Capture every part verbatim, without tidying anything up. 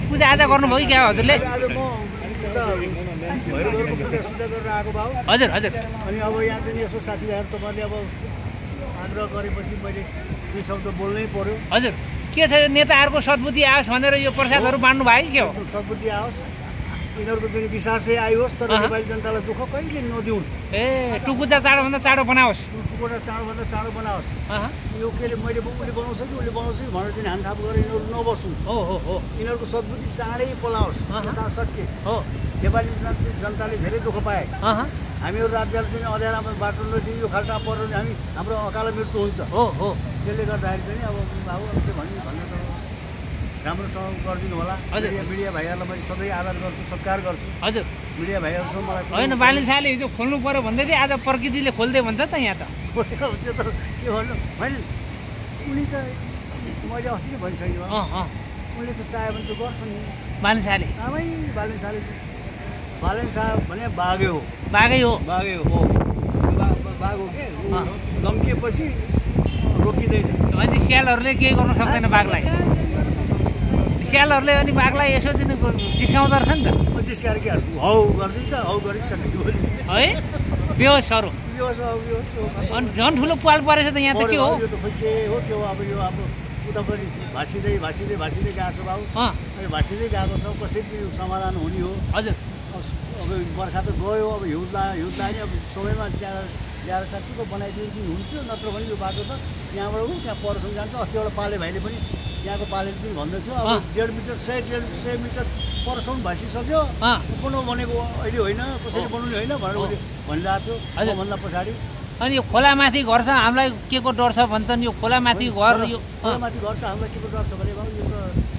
पूजाआजा गर्नुभयो कि क्या हजुरले? आज म भैरवको पूजा सुजा गरेर आएको भाउ। हजुर हजुर। अनि अब यहाँ चाहिँ यसो साथीभाइहरू तपाईँले अब आग्रह गरेपछि मैले दुई शब्द बोल्नै पर्यो। हजुर के छ नेताहरूको सद्बुद्धि आओस् भनेर यो प्रसादहरू बाँड्नु भयो कि के हो? सद्बुद्धि आओस्, यिनीहरूको चाहिँ विश्वासै आयोस्, तर नेपाली जनतालाई दुःख कहिले नदिउन्। ए टुकुचा चाँडोभन्दा चाँडो बनाओस्, टुकुचा चाँडोभन्दा चाँडो बनाओस्। यो केले मैले उसले बनाउँछ कि उसले बनाउँछ कि भनेर चाहिँ हानथाप गरेर यिनीहरू नबसुन्। हो हो हो। यिनीहरूको सद्बुद्धि चाँडै पलाओस्। यथाशक्य हो। नेपाली जनताले धेरै दुःख पाए। हामीहरू राज्यले चाहिँ अँध्यारामा बाटो नदियो, यो खाल्टा परेर हामी हाम्रो अकाल मृत्यु हुन्छ। हो हो। त्यसले गर्दाखेरि चाहिँ अब बाबु के भन्ने भन्ने त राम्रोसँग गरिदिनु होला। मिडिया मिडिया भाइहरूलाई मैले सधैँ आदर गर्छु, सत्कार गर्छु। हजुर मिडिया भाइहरूसँग मलाई होइन बालिन शाहले हिजो खोल्नु पर्यो भन्दै थियो, आज प्रकृतिले खोल्दै भन्छ त यहाँ त। त्यो त के भन्नु होइन, उनी त मैले अस्ति नै भनिसकेँ। उनले त चाह्यो भने त गर्छ नि बालिन शाहले। आमै बालिन शाहले बालिन शाह भने बाघै हो। बाघै हो। बाघै हो बाघ हो के धम्किएपछि रोकिँदैन। भनेपछि स्यालहरूले केही गर्नु सक्दैन बाघलाई। स्यालहरूले अनि बाघलाई यसो चाहिँ जिस्काउँदो रहेछ नि त। जिस्काएर के हौ गरिदिन्छ, हौ गरिसक्यो है बेहोसहरू। अनि झन् ठुलो पाल परेछ त यहाँ त के हो? यो त खोइ के हो के हो अब यो अब उता पनि भाँसिँदै भाँसिँदै भाँसिँदै गएको छ बाबु। अनि भाँसिँदै गएको छ, कसरी समाधान हुने हो? हजुर अब बर्खा त गयो, अब हिउँ ला हिउँ लाग्यो, अब समयमा त्यहाँ ल्याएर साँच्चीको बनाइदिएको हुन्थ्यो, नत्र भने यो बाटो त यहाँबाट ऊ त्यहाँ परसम्म जान्छ। अस्ति एउटा पाले भाइले पनि यहाँको पालेले पनि भन्दैछु अब डेढ मिटर सय डेढ सय मिटर परसम्म भाँसिसक्यो, बनाउ भनेको अहिले होइन, कसरी बनाउने होइन भनेर उसले भनिरहेको थियो भन्दा पछाडि। अनि यो खोलामाथि घर छ, हामीलाई के को डर छ भन्छन्? यो खोलामाथि घर यो खोलामाथि घर छ, हामीलाई के को डर छ भने बाबु यो त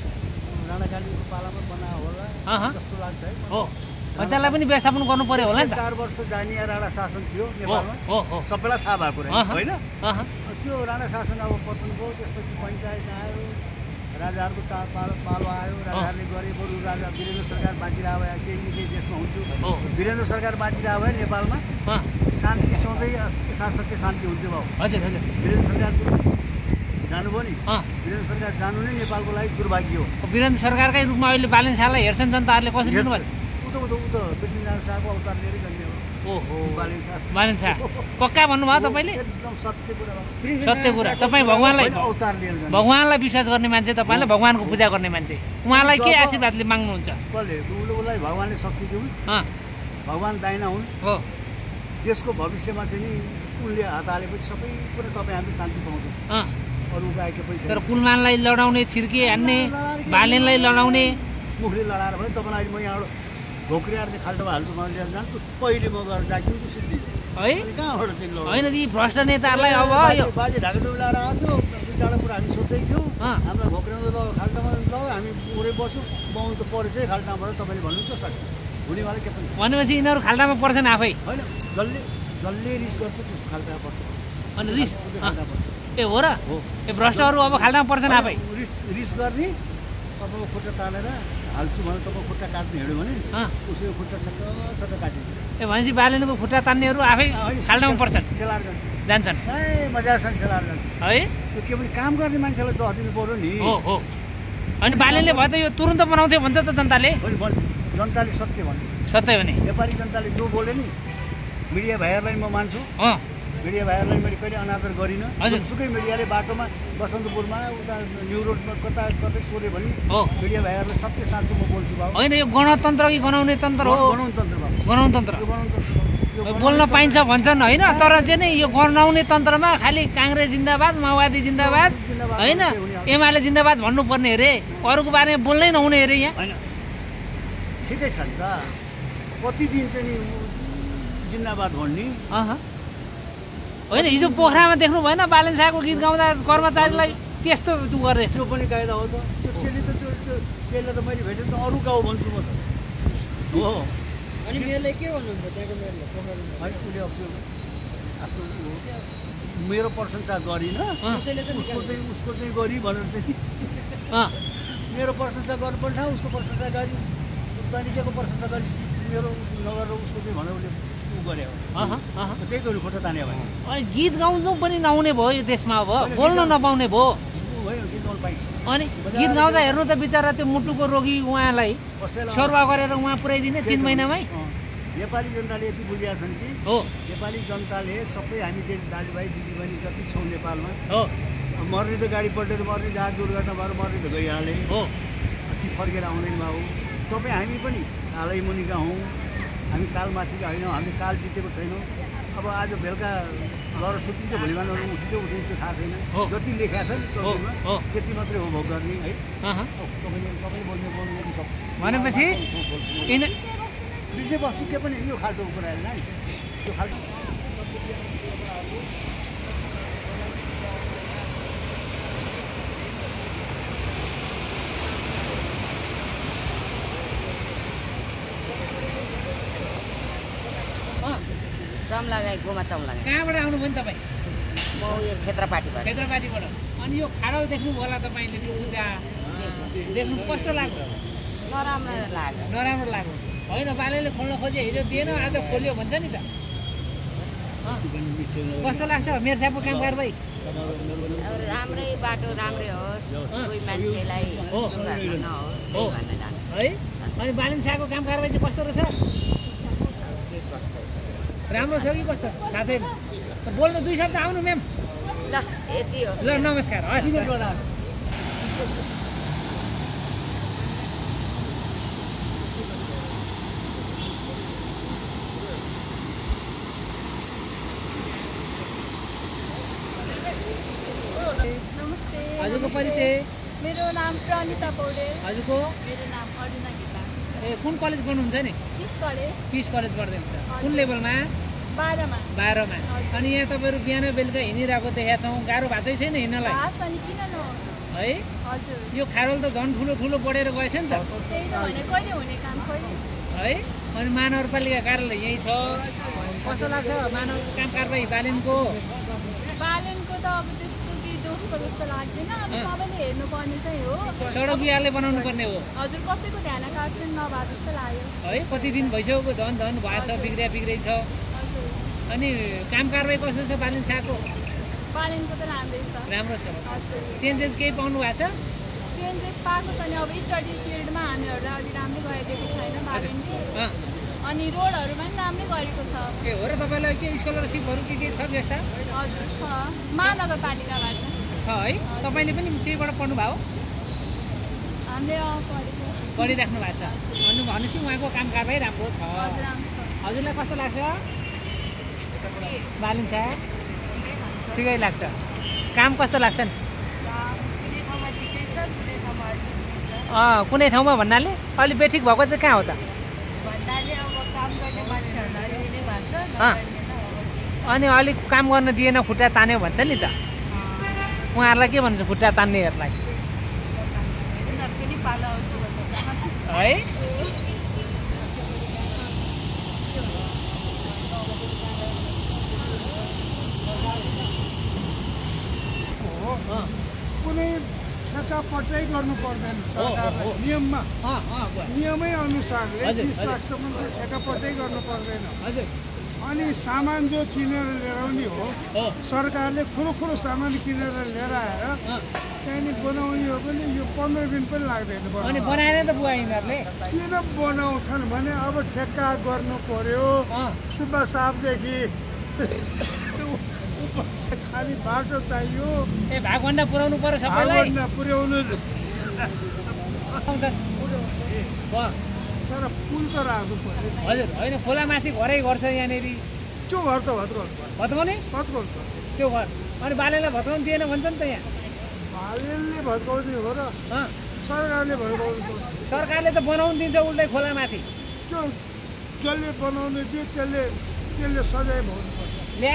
राणाकालीको पालामा बनायो होला जस्तो लाग्छ है। हो त्यसलाई पनि व्यवस्थापन गर्नु पर्यो होला नि त। चार वर्ष जानिया राणा शासन थियो नेपालमा, सबैलाई थाहा भएको रहेछ होइन? त्यो राणा शासन अब पतन भयो, त्यसपछि पञ्चायत आयो, राजाहरूको चा पालो पालो आयो, राजाहरूले गरे। बरु राजा वीरेन्द्र सरकार बाँचिरहेको भए केही न केही देशमा हुन्थ्यो। वीरेन्द्र सरकार बाँचिरहेको भए नेपालमा शान्ति सधैँ यथाशक्य शान्ति हुन्थ्यो बाबु। हजुर हजुर। वीरेन्द्र सरकारको जानुभयो नि, वीरेन्द्र सरकार जानु नै नेपालको लागि दुर्भाग्य हो। वीरेन्द्र सरकारकै रूपमा अहिले बालिन शाहलाई हेर्छन् जनताहरूले, कसरी लिनुभएको छ? उता उता उता पृथ्वीनारायण शाहको अवतार लिएरै जाने हो। ओहो बालिन शाह बालिन शाह पक्का भन्नुभयो तपाईँले? एकदम सत्य कुरा हो, सत्य कुरा। तपाईँ भगवान्लाई अवतार लिएर जाने, भगवान्लाई विश्वास गर्ने मान्छे, तपाईँलाई भगवान्को पूजा गर्ने मान्छे, उहाँलाई के आशीर्वादले माग्नुहुन्छ? कसले उसलाई भगवान्ले शक्ति दिउन्, भगवान् दाइना हुन् हो। देशको भविष्यमा चाहिँ नि उनले हात हालेपछि सबै कुरा तपाईँ हामी शान्ति पाउँछौँ। अरू उपाय के पैसा तर कुलमानलाई लडाउने, छिर्के हान्ने, बालेनलाई लडाउने, मुखले लडाएर भने तपाईँलाई म यहाँबाट भोक्रियाएर चाहिँ खाल्टोमा हाल्छु म लिएर जान्छु, पहिले म गएर डाकिन्छु सिद्धि है। कहाँबाट चाहिँ लड होइन यी भ्रष्ट नेताहरूलाई अब यो बाजे ढाकाटोपी लगाएर आएको थियो, दुई चारवटा कुरा हामी सोध्दै थियौँ। हामीलाई भोक्रियाउँदा ल खाल्टामा ल हामी उरै बस्छौँ, बाहुन त परेछ है खाल्टाबाट, तपाईँले भन्नुहुन्छ सक्यो हुनेवाला के पनि। भनेपछि यिनीहरू खाल्टामा पर्छन् आफै होइन, जसले जसले रिस गर्छ त्यस्तो खाल्टामा पर्छ। अनि रिस ए हो र? ए भ्रष्टहरू अब खाल्टामा पर्छन् आफै। रिस रिस गर्ने तपाईँको खुट्टा तानेर हाल्छु भने तपाईँ खुट्टा काट्ने हिँड्यो भने उसको खुट्टा छट्ट छट्ट काटिन्छ। ए भनेपछि बालेनको खुट्टा तान्नेहरू आफै खाल्टामा पर्छन्, सेलार जान्छ जान्छन् ए मजासँग सेलार जान्छ है। त्यो के भने काम गर्ने मान्छेलाई जतिदिनु पऱ्यो नि। हो हो। अनि बालेनले भयो त यो तुरुन्त बनाउँथ्यो भन्छ त जनताले। भन्छ जनताले सत्य भन्यो, सत्य भने नेपाली जनताले जो बोले नि मिडिया भाइहरूलाई म मान्छु। मिडिया भाइहरूलाई मैले कहिले अनादर गरिनँ। जुनसुकै मिडियाले बाटोमा बसन्तपुरमा उता न्यु रोडमा कता कतै सोध्यो भने मिडिया भाइहरूलाई सत्य साँचो म बोल्छु बाबु। होइन यो गणतन्त्र कि गनाउने तन्त्र हो? गणतन्त्र बाबु, गणतन्त्र बोल्न पाइन्छ भन्छन् होइन, तर चाहिँ नि यो गनाउने तन्त्रमा खालि काङ्ग्रेस जिन्दाबाद, माओवादी जिन्दाबाद होइन, एमाले जिन्दाबाद भन्नुपर्ने अरे, अरूको बारेमा बोल्नै नहुने अरे यहाँ। होइन ठिकै छ नि त, कति दिन चाहिँ नि जिन्दाबाद भन्ने होइन। हिजो पोखरामा देख्नु भएन बालेन शाहको गीत गाउँदा कर्मचारीलाई त्यस्तो उ गरेछ। त्यो पनि कायदा हो त, त्यो चेली त त्यो त्यसलाई त मैले भेटेँ त अरू गाउँ भन्छु म त हो। अनि मेयरले के भन्नुहुन्छ त्यहाँको मेयरले? है उसले अब त्यो आफ्नो हो क्या मेरो प्रशंसा गरिनँ, उसको चाहिँ उसको चाहिँ गरी भनेर चाहिँ मेरो प्रशंसा गर्नुपर्छ, उसको प्रशंसा गरी तैँले प्रशंसा गरी मेरो नगरेर उसको चाहिँ भनेर उसले उ गरे हो। त्यही त उसले खुट्टा तान्यो भने। अनि गीत गाउनु पनि नआउने भयो यो देशमा, अब बोल्न नपाउने भयो। गीत गाउनु पाइन्छ। अनि गीत गाउँदा हेर्नु त बिचरा त्यो मुटुको रोगी उहाँलाई सेवा गरेर उहाँ पुर्याइदिने तिन महिनामै। नेपाली जनताले यति बुझेका छन् कि हो नेपाली जनताले सबै हामी दाजुभाइ दिदीबहिनी जति छौँ नेपालमा हो मर्ने त गाडी पल्टेर मर्ने जहाँ दुर्घटना भएर मर्ने त गइहाले हो ती फर्केर आउँदैन भाउ। तपाईँ हामी पनि कालै मुनिका हौँ, हामी कालमाथिका होइनौँ, हामी काल जितेको छैनौँ। अब आज बेलुका गएर सुतिन्छ, भोलि बिहान उठिन्छ उठिन्छ थाहा छैन। जति लेखेका छ नि तौरमा त्यति मात्रै हो भोग गर्ने है। तपाईँले तपाईँले बोल्ने बोल्ने सब भनेपछि यिन विषयवस्तु के पनि यो खालको कुरा होइन यो खालको चम्ला गाई गोमा चम्ला गाई। कहाँबाट आउनुभयो नि तपाईँ? म यो क्षेत्रपाटीबाट। क्षेत्रपाटीबाट। अनि यो खाडल देख्नुभयो होला तपाईँले पूजा देख्नु कस्तो लाग्यो? नराम्रो लाग्यो। नराम्रो लाग्यो होइन, बालेले खोल्न खोजे हिजो दिएन आज खोल्यो भन्छ नि त। कस्तो लाग्छ मेरो सापको काम कारबाही? राम्रै बाटो राम्रै होस्, कोही मान्छेलाई दुर्घटना नहोस् भन्न जान्छ है। अनि बालिन शाहको काम कारबाही चाहिँ कस्तो रहेछ? राम्रो छ कि कस्तो थाहा छैन। बोल्नु दुई शब्द आउनु म्याम। ल यति हो। ल नमस्कार हस्। नमस्ते। हजुरको परिचय? मेरो नाम प्रनिसा पौडेल। हजुरको? मेरो नाम अर्जुना गीता। ए कुन कलेज पढ्नुहुन्छ नि? Kiss college? किस कलेज पढ्दै हुन्छ? कुन लेभलमा? बाह्रमा। बाह्रमा। अनि यहाँ तपाईँहरू बिहान बेलुका हिँडिरहेको देखेका छौँ, गाह्रो भएको छैन हिँड्नलाई? अनि किन नहोस् है। हजुर यो खाडल त झन् ठुलो ठुलो बढेर गएछ नि त। त्यही त भने कहिले हुने काम कहिले है। अनि महानगरपालिका कार्यालय यहीँ छ। कस्तो लाग्छ मानव काम कारबाही बालिनको? बालनको त अब त्यस्तो केही दोष छ जस्तो लाग्दैन। अब सबैले हेर्नुपर्ने चाहिँ हो। सडक बिहारले बनाउनु पर्ने हो। हजुर कसैको ध्यान आकर्षण नभए जस्तो लाग्यो है। कति दिन भइसक्यो झन् झन् भएछ, बिग्रिया बिग्रै छ। हजुर अनि काम कारबाही कस्तो छ बालिन शाहको? बालनको त राम्रै छ। राम्रो छ। हजुर चेन्जेस केही पाउनु भएको छ? चेन्जेस पाएको छ नि। अब स्टडी फिल्डमा हामीहरूलाई अलि राम्रै गरिदिएको छैन बालनले। अनि रोडहरू पनि राम्रै गरेको छ। ए हो र, तपाईँलाई के स्कलरसिपहरू के के छ व्यवस्था? हजुर छ, महानगरपालिकाबाट छ है। तपाईँले पनि त्यहीबाट पढ्नुभयो? हामीले पढेको पढिराख्नु भएको छ। अनि भनेपछि उहाँको काम कारबाही राम्रो छ। हजुर राम्रो छ। हजुरलाई कस्तो लाग्छ बालिन शाह? ठिकै लाग्छ। काम कस्तो लाग्छ नि? अँ कुनै ठाउँमा भन्नाले अलि बेठिक भएको चाहिँ कहाँ हो त? अनि अलिक काम गर्न दिएन, खुट्टा तान्यो भन्छ नि त। उहाँहरूलाई के भन्छ खुट्टा तान्नेहरूलाई? है। कुनै ठेक्कापट्टै गर्नु पर्दैन सरकारले नियममा नियमै अनुसारले बिस लाखसम्म चाहिँ ठेक्कापट्टै गर्नु पर्दैन। हजुर। अनि सामान जो किनेर लिएर आउने हो सरकारले ठुलो ठुलो सामान किनेर लिएर आएर त्यहाँदेखि बनाउने हो भने यो पन्ध्र दिन पनि लाग्दैन। अनि बनाएर त बुवा यिनीहरूले किन बनाउँछन् भने अब ठेक्का गर्नु पर्यो। सुब्बा साहबदेखि खालि बाटो चाहियो। ए भागभन्डा पुऱ्याउनु पर्यो सबैलाई। भागभन्डा पुर्याउनु तर पुल त राख्नु पर्यो। हजुर होइन, खोलामाथि घरै घर छ यहाँनिर। त्यो घर त भत्काउनु पर्यो। भत्काउने? भत्काउनु पर्यो त्यो घर। अनि बालेलाई भत्काउनु दिएन भन्छ नि त यहाँ। बालेले भत्काउने हो र सरकारले भत्काउनु पर्यो। सरकारले त बनाउनु दिन्छ उल्टै खोलामाथि। त्यो जसले बनाउनु दियो त्यसले त्यसले सजाय भोग्नु पर्छ। ल्या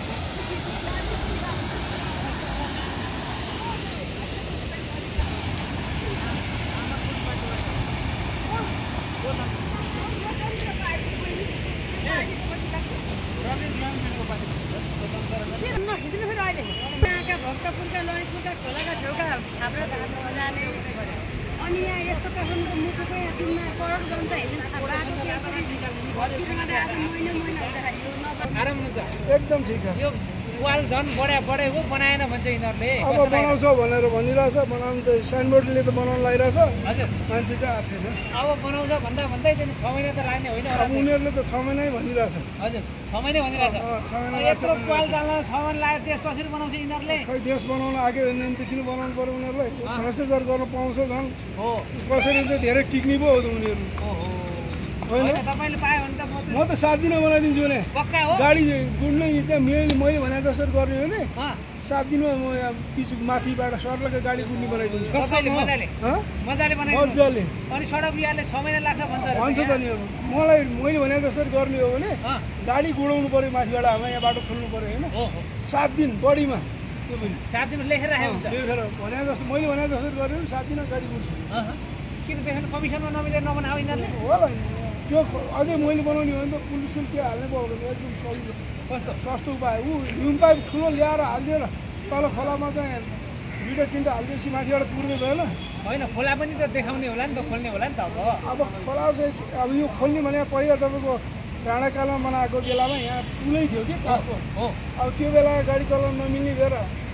भक्तपुरका ललितपुरका खोलाका छेउका हाम्रो घाटमा जाने अनि यहाँ यस्तो काठमाडौँको मुटुको यहाँ दिनमा करोड जनता हेर्नु बाटो महिना महिना हुँदाखेरि यो आराम हुन्छ एकदम ठिक छ। यो वाल झन् बढा बढेको बनाएन भन्छ यिनीहरूले अब बनाउँछ भनेर भनिरहेछ बनाउनु त साइनबोर्डले त बनाउनु लागिरहेछ हजुर मान्छे चाहिँ आएको छैन अब बनाउँछ भन्दा भन्दै चाहिँ छ महिना त लाग्ने होइन अब उनीहरूले त छ महिनै भनिरहेछ हजुर छ महिना भनिरहेछ छ महिना यत्रो पाल चाल्न छ महिना लाग्यो देश कसरी बनाउँछ यिनीहरूले खै देश बनाउन आगे भने त किन बनाउनु पर्यो उनीहरूलाई भ्रष्टाचार गर्न पाउँछ झन् हो कसरी चाहिँ धेरै टिक्ने पो हो त उनीहरू ओहो होइन होइन तपाईँले पायो भने त म म त सात दिन बनाइदिन्छु भने पक्का हो गाडी गुड्नै त्यहाँ मैले मैले भने जसरी गर्ने हो नि अँ, सात दिनमा म यहाँ पिछु माथिबाट सर्लको गाडी गुड्ने बनाइदिन्छु कसैले मजाले हँ? मजाले बनाइदिनु मजाले अनि सडक बिहारले छ महिना लाग्छ भन्छ अरे भन्छ त नि अब मलाई मैले भने जसरी गर्ने हो भने अँ, गाडी गुडाउनु पऱ्यो माथिबाट हाम्रो यहाँ बाटो खोल्नु पऱ्यो होइन हो हो सात दिन बढीमा त्यो पनि सात दिन लेखेर राखेको हुन्छ लेखेर भने जस्तो मैले भने जसरी गर्यो भने सात दिनमा गाडी गुड्छु अँ, अँ। किन त्यसमा कमिसनमा नमिलेर नबनाऊ यिनीहरूले होला नि त्यो अझै मैले बनाउने हो भने त पुल सुल के हाल्नै पर्दैन एकदम सजिलो कस्तो सस्तो उपाय ऊ हिउँ पाइप ठुलो ल्याएर हालिदिएर तल खोलामा चाहिँ दुइटा तिनवटा हालिदिएपछि माथिबाट पुर्दै गएन होइन खोला पनि त देखाउने होला नि त खोल्ने होला नि त अब अब खोला चाहिँ अब यो खोल्ने भने पहिला तपाईँको राणाकालमा बनाएको बेलामा यहाँ पुलै थियो कि काठको हो अब त्यो बेला गाडी चलाउन नमिल्ने भएर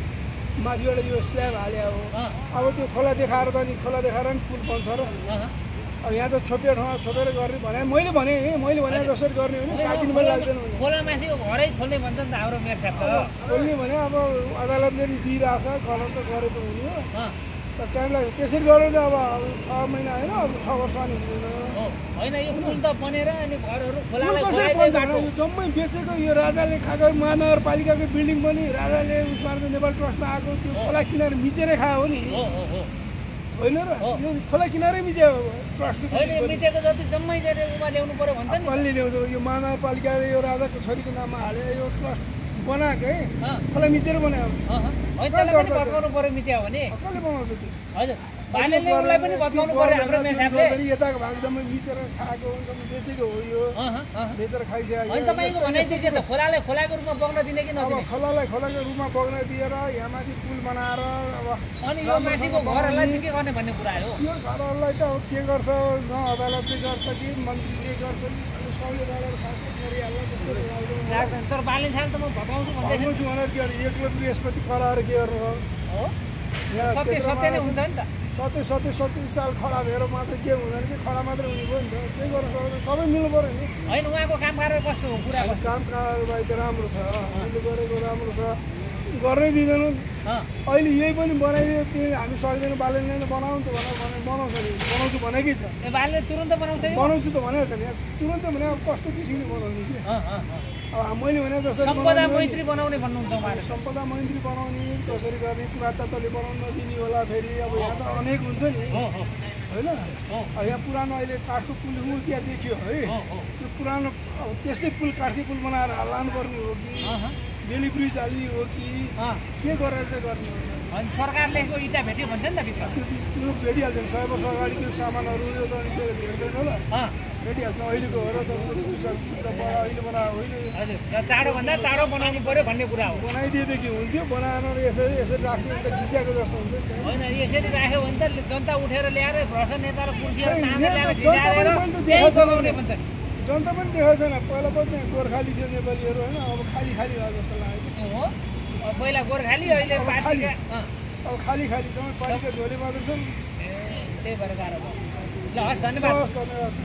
माथिबाट यो स्ल्याब हाल्यो हो अँ, अब त्यो खोला देखाएर त नि खोला देखाएर नि पुल बन्छ र अँ, अब यहाँ त छोपिया ठाउँमा छोपेर गर्ने भने मैले भने मैले भने जसरी गर्ने हो भने सात दिन पनि लाग्दैन भने खोला माथि घरै खोल्ने भन्छ नि त हाम्रो मेरो साथ त खोल्ने भने अब अदालतले पनि दिइरहेछ गलत त गरेको हुने हो अँ, तर टाइम लाग्छ त्यसरी गरेर चाहिँ अब अब छ महिना होइन अब छ वर्ष अनि हुँदैन हो होइन यो पुल त बनेर अनि घरहरू खोलालाई कसरी खोलाइदिए बन्छ बाटो भने यो जम्मै बेचेको यो राजाले खाएको महानगरपालिकाको बिल्डिङ पनि राजाले उसमा नेपाल ट्रस्टमा आएको त्यो खोला किनारे मिचेरै खायो हो नि हो हो हो होइन र यो खोला किनारै मिच्यो ट्रस्टको होइन यो मिचेको जति जम्मै चाहिँ उमा ल्याउनु पर्यो भन्छ नि कसले ल्याउँछ यो महानगरपालिकाले यो राजाको छोरीको नाममा हाले यो ट्रस्ट बनाएको है अँ, खोला मिचेर बनायो अँ, अँ। होइन त्यसलाई पनि भत्काउनु पर्यो मिच्या हो भने कसले बनाउँछ त्यो हजुर बालेले उसलाई पनि भत्काउनु पर्यो हाम्रो मेरो साथले गर्दाखेरि यताको भाग जम्मै मिचेर खाएको हुन्छ बेचेको हो यो अँ, अँ, अँ। बेचेर खाइसक्यो होइन तपाईँको भनाइ चाहिँ के त खोलालाई खोलाको रूपमा बग्न दिने कि अब नदिने खोलालाई खोलाको रूपमा बग्न दिएर यहाँ माथि पुल बनाएर अब अनि यो माथिको घरहरूलाई चाहिँ के गर्ने भन्ने कुरा हो यो घरहरूलाई त अब के गर्छ न अदालतले गर्छ कि मन्त्रीले गर्छ कि अनि सबले गरेर खास गरिहाल्छ त्यस्तो लाग्दैन मलाई। लाग्दैन तर बालिन साल त म भत्काउँछु भन्दैछु भन्दैछु भनेर के गर्नु एकलो बृहस्पति कराएर के गर्नु हो हो यहाँ सत्य त्यत्रो सत्य नै मान्छे- हुन्छ नि त सत्य सत्य सत्य साल खडा भएर मात्रै के हुँदैन कि खडा मात्रै हुने भयो नि त त्यही गर्न सक्दैन सबै मिल्नु पऱ्यो नि होइन उहाँको काम कारवाही कस्तो हो कुरा कस्तो काम कारबाही त राम्रो छ हामीले गरेको राम्रो छ गर्नै दिँदैनौँ अँ, अहिले यही पनि बनाइदियो त्यो हामी सक्दैन बाल्यले नै बनाउनु त भनेर भने बनाउँछ नि बनाउँछु भनेकै छ ए बालले तुरन्त बनाउँछ यो बनाउँछु त भनेको छ नि तुरन्तै भने अब कस्तो किसिमले बनाउने कि अँ, अँ, अँ। अब मैले भने जसरी सम्पदा बनाउने हो नि, मैत्री बनाउने भन्नुहुन्छ उहाँले सम्पदा मैत्री बनाउने कसरी गर्ने पुरातत्वले बनाउन नदिने होला फेरि अब यहाँ त अनेक हुन्छ नि हो हो होइन हो अब यहाँ पुरानो अहिले काठको पुल ऊ त्यहाँ देखियो है हो हो त्यो पुरानो अब त्यस्तै पुल काठकै पुल बनाएर लानुपर्ने हो कि अँ, अँ। बेली ब्रिज हाल्ने हो कि अँ, के गरेर चाहिँ गर्ने हो अनि सरकारले यसको इँटा भेट्यो भन्छ नि त भित्र त्यो त्यो भेटिहाल्छ नि सय वर्ष अगाडि त्यो सामानहरू यो त अनि फेरि भेट्दैन होला अँ, भेटिहाल्छ अहिलेको हो र त अहिले बनाएको होइन यो। हजुर र चाँडोभन्दा चाँडो बनाउनु पर्यो भन्ने कुरा हो बनाइदिएदेखि हुन्थ्यो बनाएर यसरी यसरी राख्थ्यो भने त खिच्याएको जस्तो हुन्छ नि त। होइन यसरी राख्यो भने त जनता उठेर ल्याएर भ्रष्ट नेता र कुर्सीहरू खै, तानेर नेता- ल्याएर जनता भिजाएर पनि त त्यही देखाएको बनाउने छैन। भन्छ नि जनता पनि देखाएको छैन पहिला पनि त्यहाँ गोर्खाली थियो नेपालीहरू होइन अब खाली खाली भयो जस्तो लाग्यो हो अब पहिला गोर्खाली अहिले अब पार्टीका खाली। अँ, अब खाली खाली तपाईँ पालिका झोले मात्र छन् ए त्यही भएर गाह्रो भयो ल हस् धन्यवाद हवस् धन्यवाद